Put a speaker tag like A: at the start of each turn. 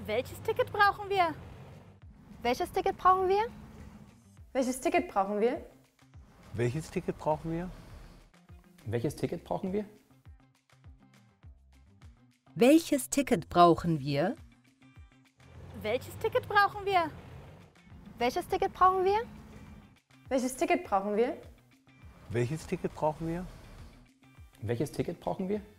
A: Welches Ticket brauchen wir?
B: Welches Ticket brauchen wir?
C: Welches Ticket brauchen wir?
D: Welches Ticket brauchen wir?
E: Welches Ticket brauchen wir?
F: Welches Ticket brauchen wir?
A: Welches Ticket brauchen wir?
B: Welches Ticket brauchen wir?
C: Welches Ticket brauchen wir?
D: Welches Ticket brauchen wir?
E: Welches Ticket brauchen wir?